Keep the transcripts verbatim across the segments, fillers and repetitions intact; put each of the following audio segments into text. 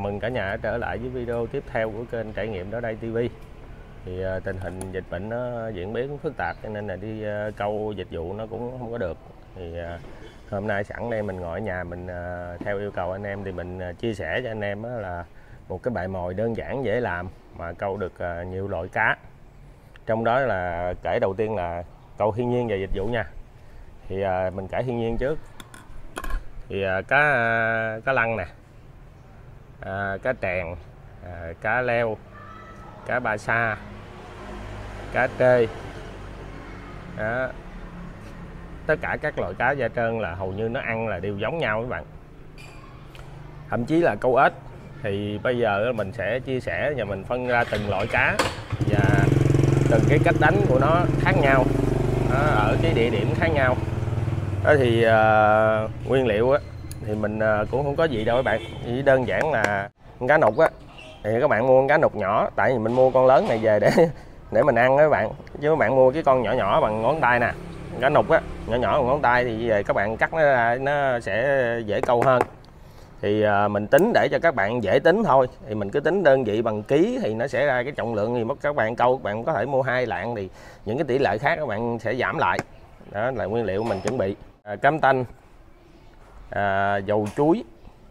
mừng cả nhà đã trở lại với video tiếp theo của kênh Trải nghiệm Đó Đây ti vi. Thì uh, tình hình dịch bệnh nó diễn biến phức tạp cho nên là đi uh, câu dịch vụ nó cũng không có được. Thì uh, hôm nay sẵn đây mình ngồi ở nhà mình uh, theo yêu cầu anh em thì mình uh, chia sẻ cho anh em là một cái bài mồi đơn giản dễ làm mà câu được uh, nhiều loại cá. Trong đó là kể đầu tiên là câu thiên nhiên và dịch vụ nha. Thì uh, mình kể thiên nhiên trước. Thì uh, cá uh, cá lăng nè, à, cá trèn, à, cá leo, cá ba sa, cá trê đó. Tất cả các loại cá da trơn là hầu như nó ăn là đều giống nhau các bạn. Thậm chí là câu ếch thì bây giờ mình sẽ chia sẻ và mình phân ra từng loại cá và từng cái cách đánh của nó khác nhau đó, ở cái địa điểm khác nhau đó. Thì uh, nguyên liệu á thì mình cũng không có gì đâu các bạn, chỉ đơn giản là con cá nục á thì các bạn mua con cá nục nhỏ, tại vì mình mua con lớn này về để để mình ăn đó các bạn, chứ các bạn mua cái con nhỏ nhỏ bằng ngón tay nè, cá nục á nhỏ nhỏ bằng ngón tay thì về các bạn cắt nó ra nó sẽ dễ câu hơn. Thì mình tính để cho các bạn dễ tính thôi, thì mình cứ tính đơn vị bằng ký thì nó sẽ ra cái trọng lượng thì mất các bạn câu, các bạn có thể mua hai lạng thì những cái tỷ lệ khác các bạn sẽ giảm lại. Đó là nguyên liệu mình chuẩn bị. À, cám tanh, à, dầu chuối,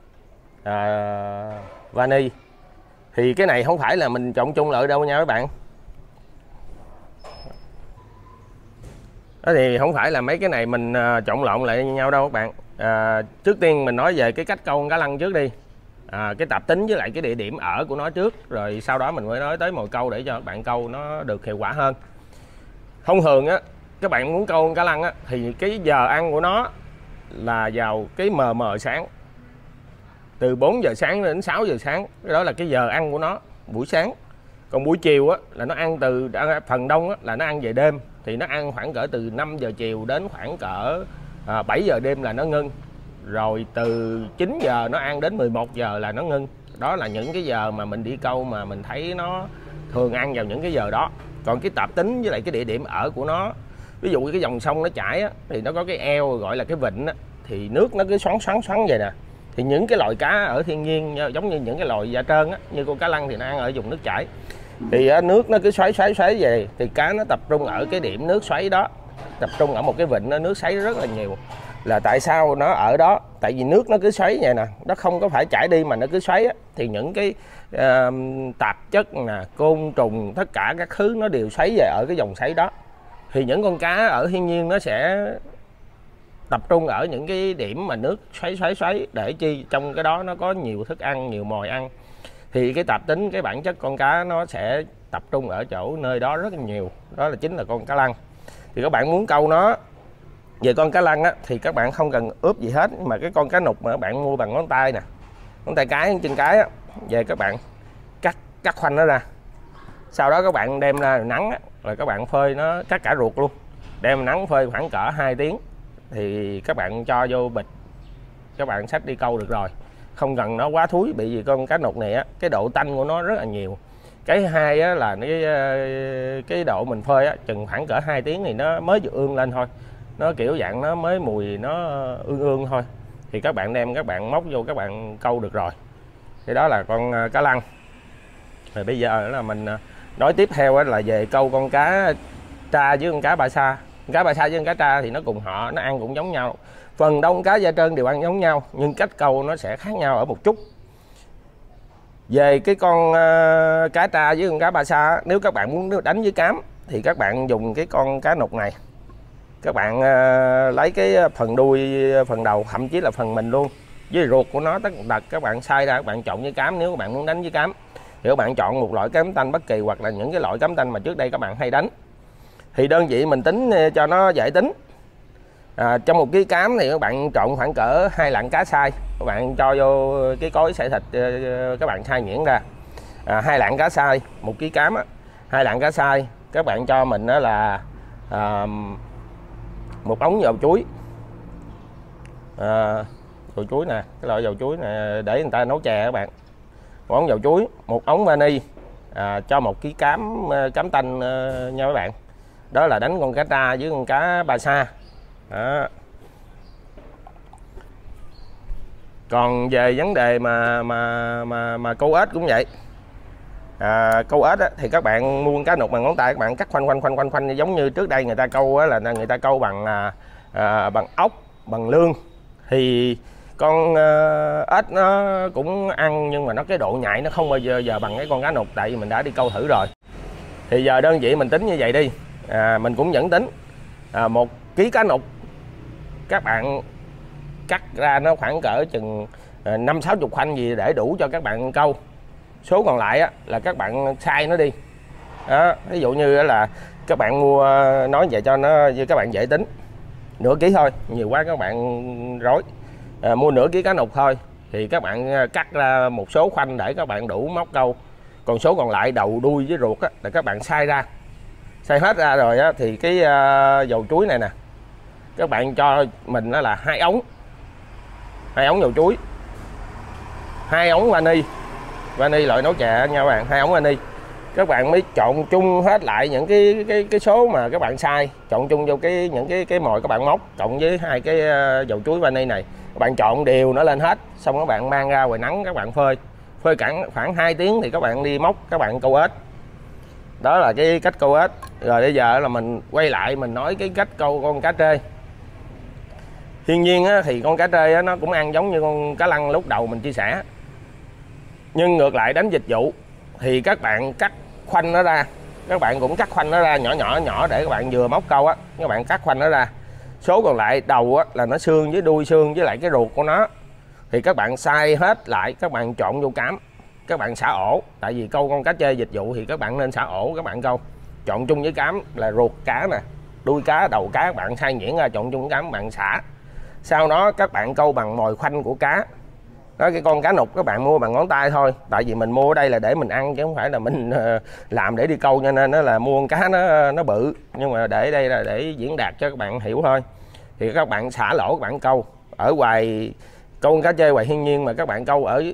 à, vani. Thì cái này không phải là mình trộn chung lại đâu nha các bạn. Đó thì không phải là mấy cái này mình trộn lộn lại với nhau đâu các bạn. À, trước tiên mình nói về cái cách câu con cá lăng trước đi. À, cái tạp tính với lại cái địa điểm ở của nó trước, rồi sau đó mình mới nói tới mồi câu để cho các bạn câu nó được hiệu quả hơn. Thông thường á các bạn muốn câu con cá lăng á thì cái giờ ăn của nó là vào cái mờ mờ sáng, từ bốn giờ sáng đến sáu giờ sáng, cái đó là cái giờ ăn của nó buổi sáng. Còn buổi chiều á là nó ăn từ phần đông á là nó ăn về đêm, thì nó ăn khoảng cỡ từ năm giờ chiều đến khoảng cỡ à, bảy giờ đêm là nó ngưng, rồi từ chín giờ nó ăn đến mười một giờ là nó ngưng. Đó là những cái giờ mà mình đi câu mà mình thấy nó thường ăn vào những cái giờ đó. Còn cái tạp tính với lại cái địa điểm ở của nó, ví dụ cái dòng sông nó chảy á, thì nó có cái eo gọi là cái vịnh á, thì nước nó cứ xoắn xoắn xoắn vậy nè. Thì những cái loại cá ở thiên nhiên giống như những cái loại da trơn á, như con cá lăng thì nó ăn ở vùng nước chảy, thì á, nước nó cứ xoáy xoáy xoáy về, thì cá nó tập trung ở cái điểm nước xoáy đó, tập trung ở một cái vịnh đó, nước xoáy rất là nhiều. Là tại sao nó ở đó? Tại vì nước nó cứ xoáy vậy nè, nó không có phải chảy đi mà nó cứ xoáy á, thì những cái uh, tạp chất nè, côn trùng, tất cả các thứ nó đều xoáy về ở cái dòng xoáy đó. Thì những con cá ở thiên nhiên nó sẽ tập trung ở những cái điểm mà nước xoáy xoáy xoáy, để chi trong cái đó nó có nhiều thức ăn, nhiều mồi ăn. Thì cái tạp tính, cái bản chất con cá nó sẽ tập trung ở chỗ nơi đó rất là nhiều. Đó là chính là con cá lăng. Thì các bạn muốn câu nó về con cá lăng á, thì các bạn không cần ướp gì hết, mà cái con cá nục mà các bạn mua bằng ngón tay nè, ngón tay cái, chân cái á, về các bạn cắt cắt khoanh nó ra. Sau đó các bạn đem ra nắng á, rồi các bạn phơi nó, cắt cả ruột luôn, đem nắng phơi khoảng cỡ hai tiếng thì các bạn cho vô bịch, các bạn xách đi câu được rồi. Không cần nó quá thúi, bị vì con cá nục này á cái độ tanh của nó rất là nhiều. Cái hai á là cái cái độ mình phơi á chừng khoảng cỡ hai tiếng thì nó mới vừa ương lên thôi, nó kiểu dạng nó mới mùi nó ương ương thôi, thì các bạn đem các bạn móc vô các bạn câu được rồi. Thì đó là con cá lăng. Rồi bây giờ là mình nói tiếp theo là về câu con cá tra với con cá ba sa. Con cá ba sa với con cá tra thì nó cùng họ, nó ăn cũng giống nhau. Phần đông cá da trơn đều ăn giống nhau, nhưng cách câu nó sẽ khác nhau ở một chút. Về cái con uh, cá tra với con cá ba sa, nếu các bạn muốn đánh với cám thì các bạn dùng cái con cá nục này. Các bạn uh, lấy cái phần đuôi, phần đầu, thậm chí là phần mình luôn, với ruột của nó tất tật các bạn xay ra, các bạn trộn với cám. Nếu các bạn muốn đánh với cám thì các bạn chọn một loại cám tanh bất kỳ, hoặc là những cái loại cám tanh mà trước đây các bạn hay đánh. Thì đơn vị mình tính cho nó dễ tính. À, trong một ký cám thì các bạn trộn khoảng cỡ hai lạng cá sai, các bạn cho vô cái cối xay thịt, các bạn xay nhuyễn ra. À, hai lạng cá sai, một ký cám á, hai lạng cá sai, các bạn cho mình đó là à, một ống dầu chuối. À, dầu chuối nè, cái loại dầu chuối này để người ta nấu chè các bạn. Một ống dầu chuối, một ống vani, à, cho một ký cám cám tanh nha các bạn. Đó là đánh con cá tra với con cá ba sa. Đó. Còn về vấn đề mà mà mà mà câu ếch cũng vậy. À, câu ếch á, thì các bạn mua cá nục bằng ngón tay, các bạn cắt khoanh khoanh khoanh khoanh khoanh giống như trước đây người ta câu á, là người ta câu bằng à, à, bằng ốc, bằng lương. Thì con uh, ếch nó cũng ăn, nhưng mà nó cái độ nhạy nó không bao giờ giờ bằng cái con cá nục, tại vì mình đã đi câu thử rồi. Thì giờ đơn vị mình tính như vậy đi, à, mình cũng vẫn tính à, một ký cá nục các bạn cắt ra nó khoảng cỡ chừng năm sáu chục khoanh gì để đủ cho các bạn câu. Số còn lại á, là các bạn xay nó đi đó. Ví dụ như là các bạn mua, nói vậy cho nó như các bạn dễ tính, nửa ký thôi, nhiều quá các bạn rối. À, mua nửa ký cá nục thôi thì các bạn cắt ra một số khoanh để các bạn đủ móc câu. Còn số còn lại đầu đuôi với ruột á, là các bạn xay ra, xay hết ra rồi á, thì cái uh, dầu chuối này nè các bạn cho mình đó là hai ống hai ống dầu chuối, hai ống vani vani loại nấu chè nha các bạn, hai ống vani. Các bạn mới trộn chung hết lại những cái cái cái số mà các bạn xay, trộn chung vô cái những cái cái mồi các bạn móc cộng với hai cái uh, dầu chuối vani này, các bạn trộn đều nó lên hết, xong các bạn mang ra ngoài nắng các bạn phơi phơi cản khoảng hai tiếng thì các bạn đi móc, các bạn câu ếch. Đó là cái cách câu ếch. Rồi bây giờ là mình quay lại mình nói cái cách câu con cá trê. Thiên nhiên á, thì con cá trê á, nó cũng ăn giống như con cá lăng lúc đầu mình chia sẻ, nhưng ngược lại đánh dịch vụ thì các bạn cắt khoanh nó ra, các bạn cũng cắt khoanh nó ra nhỏ nhỏ nhỏ để các bạn vừa móc câu á, các bạn cắt khoanh nó ra. Số còn lại đầu á, là nó xương với đuôi xương với lại cái ruột của nó thì các bạn xay hết lại, các bạn trộn vô cám, các bạn xả ổ. Tại vì câu con cá trê dịch vụ thì các bạn nên xả ổ, các bạn câu trộn chung với cám là ruột cá nè, đuôi cá, đầu cá, các bạn xay nhuyễn ra trộn chung với cám, bạn xả. Sau đó các bạn câu bằng mồi khoanh của cá. Đó, cái con cá nục các bạn mua bằng ngón tay thôi, tại vì mình mua ở đây là để mình ăn chứ không phải là mình làm để đi câu, cho nên nó là mua con cá nó nó bự, nhưng mà để đây là để diễn đạt cho các bạn hiểu thôi. Thì các bạn xả lỗ, các bạn câu ở ngoài, câu con cá trê ngoài thiên nhiên mà các bạn câu ở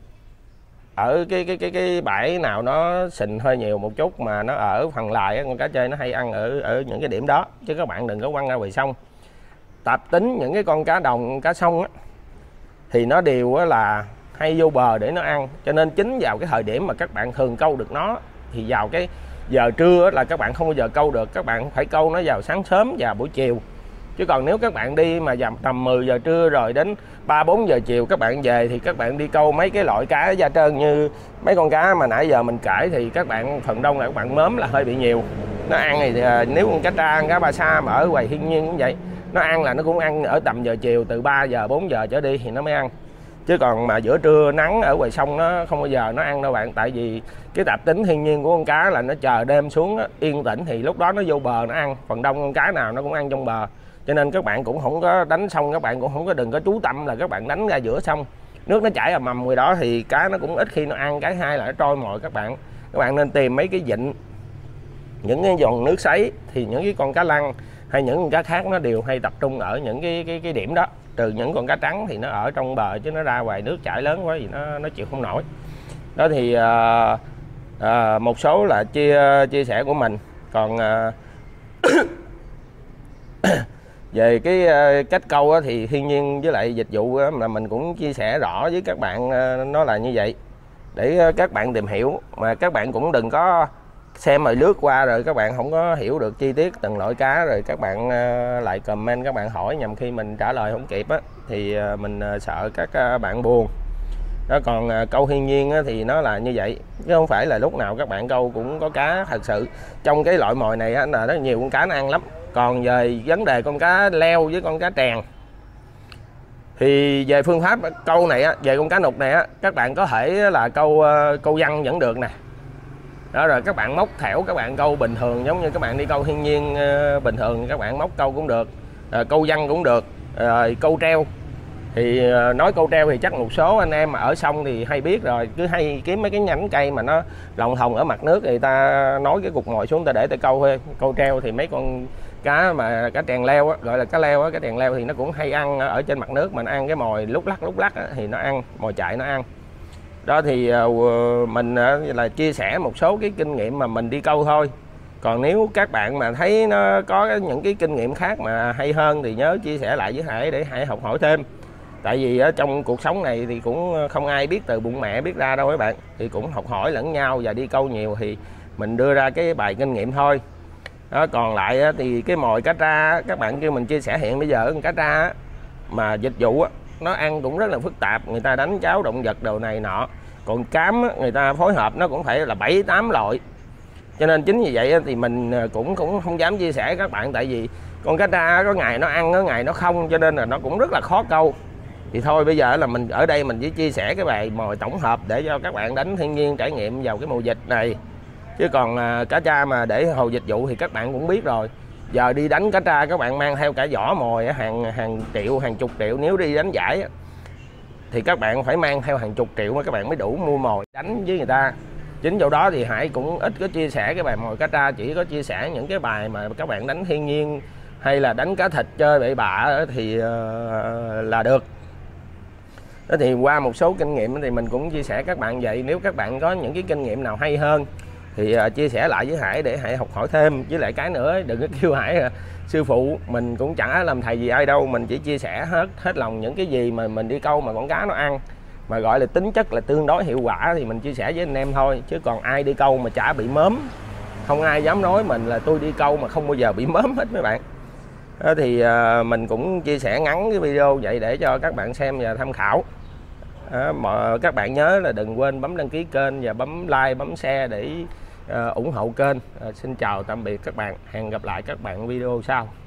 ở cái cái cái cái bãi nào nó sình hơi nhiều một chút, mà nó ở phần lại con cá trê nó hay ăn ở ở những cái điểm đó, chứ các bạn đừng có quăng ra ngoài sông. Tập tính những cái con cá đồng, cá sông á, thì nó đều là hay vô bờ để nó ăn, cho nên chính vào cái thời điểm mà các bạn thường câu được nó thì vào cái giờ trưa là các bạn không bao giờ câu được, các bạn phải câu nó vào sáng sớm và buổi chiều. Chứ còn nếu các bạn đi mà dầm tầm mười giờ trưa rồi đến ba bốn giờ chiều các bạn về thì các bạn đi câu mấy cái loại cá da trơn như mấy con cá mà nãy giờ mình kể, thì các bạn phần đông là các bạn mớm là hơi bị nhiều. Nó ăn thì nếu con cá tra, cá ba sa mà ở ngoài thiên nhiên cũng vậy, nó ăn là nó cũng ăn ở tầm giờ chiều, từ ba giờ bốn giờ trở đi thì nó mới ăn. Chứ còn mà giữa trưa nắng ở ngoài sông nó không bao giờ nó ăn đâu bạn, tại vì cái tạp tính thiên nhiên của con cá là nó chờ đêm xuống á, yên tĩnh thì lúc đó nó vô bờ nó ăn. Phần đông con cá nào nó cũng ăn trong bờ, cho nên các bạn cũng không có đánh sông, các bạn cũng không có đừng có chú tâm là các bạn đánh ra giữa sông, nước nó chảy ầm ầm ngoài đó thì cá nó cũng ít khi nó ăn. Cái hai là nó trôi mồi. Các bạn các bạn nên tìm mấy cái vịnh, những cái dòng nước sấy, thì những cái con cá lăng hay những con cá khác nó đều hay tập trung ở những cái cái cái điểm đó. Trừ những con cá trắng thì nó ở trong bờ, chứ nó ra ngoài nước chảy lớn quá thì nó nó chịu không nổi. Đó thì à, à, một số là chia chia sẻ của mình. Còn à, về cái cách câu á, thì thiên nhiên với lại dịch vụ á, mà mình cũng chia sẻ rõ với các bạn nó là như vậy để các bạn tìm hiểu, mà các bạn cũng đừng có xem rồi lướt qua rồi các bạn không có hiểu được chi tiết từng loại cá, rồi các bạn lại comment các bạn hỏi nhằm khi mình trả lời không kịp á, thì mình sợ các bạn buồn đó. Còn câu thiên nhiên á, thì nó là như vậy, chứ không phải là lúc nào các bạn câu cũng có cá thật sự. Trong cái loại mồi này á, là nó nhiều con cá nó ăn lắm. Còn về vấn đề con cá leo với con cá trèn thì về phương pháp câu này á, về con cá nục này á, các bạn có thể là câu câu văn vẫn được nè. Đó, rồi các bạn móc thẻo các bạn câu bình thường, giống như các bạn đi câu thiên nhiên uh, bình thường các bạn móc câu cũng được, uh, câu văn cũng được, uh, câu treo thì uh, nói câu treo thì chắc một số anh em mà ở sông thì hay biết rồi, cứ hay kiếm mấy cái nhánh cây mà nó lồng thòng ở mặt nước thì ta nói cái cục mồi xuống ta để ta câu thôi. Câu treo thì mấy con cá mà cá trèn leo á, gọi là cá leo á, cá trèn leo thì nó cũng hay ăn ở trên mặt nước, mà nó ăn cái mồi lúc lắc lúc lắc á, thì nó ăn mồi chạy nó ăn. Đó thì uh, mình uh, là chia sẻ một số cái kinh nghiệm mà mình đi câu thôi. Còn nếu các bạn mà thấy nó có những cái kinh nghiệm khác mà hay hơn thì nhớ chia sẻ lại với Hải để Hải học hỏi thêm. Tại vì ở trong cuộc sống này thì cũng không ai biết từ bụng mẹ biết ra đâu các bạn, thì cũng học hỏi lẫn nhau và đi câu nhiều thì mình đưa ra cái bài kinh nghiệm thôi. Đó, còn lại thì cái mồi cá tra các bạn kêu mình chia sẻ hiện bây giờ cá tra mà dịch vụ nó ăn cũng rất là phức tạp, người ta đánh cháo động vật đồ này nọ. Còn cám người ta phối hợp nó cũng phải là bảy tám loại, cho nên chính vì vậy thì mình cũng cũng không dám chia sẻ các bạn, tại vì con cá tra có ngày nó ăn có ngày nó không, cho nên là nó cũng rất là khó câu. Thì thôi bây giờ là mình ở đây mình chỉ chia sẻ cái bài mồi tổng hợp để cho các bạn đánh thiên nhiên trải nghiệm vào cái mùa dịch này. Chứ còn à, cá tra mà để hồ dịch vụ thì các bạn cũng biết rồi. Giờ đi đánh cá tra các bạn mang theo cả vỏ mồi hàng hàng triệu hàng chục triệu, nếu đi đánh giải thì các bạn phải mang theo hàng chục triệu mà các bạn mới đủ mua mồi đánh với người ta. Chính chỗ đó thì Hải cũng ít có chia sẻ cái bài mồi cá tra, chỉ có chia sẻ những cái bài mà các bạn đánh thiên nhiên hay là đánh cá thịt chơi bậy bạ thì uh, là được. Đó thì qua một số kinh nghiệm thì mình cũng chia sẻ các bạn vậy. Nếu các bạn có những cái kinh nghiệm nào hay hơn thì uh, chia sẻ lại với Hải để Hải học hỏi thêm. Với lại cái nữa đừng có kêu Hải uh, sư phụ, mình cũng chẳng làm thầy gì ai đâu, mình chỉ chia sẻ hết hết lòng những cái gì mà mình đi câu mà con cá nó ăn, mà gọi là tính chất là tương đối hiệu quả thì mình chia sẻ với anh em thôi. Chứ còn ai đi câu mà chả bị mớm, không ai dám nói mình là tôi đi câu mà không bao giờ bị mớm hết mấy bạn. Đó thì uh, mình cũng chia sẻ ngắn cái video vậy để cho các bạn xem và tham khảo. Đó, mà các bạn nhớ là đừng quên bấm đăng ký kênh và bấm like bấm share để uh, ủng hộ kênh. Uh, xin chào tạm biệt các bạn, hẹn gặp lại các bạn video sau.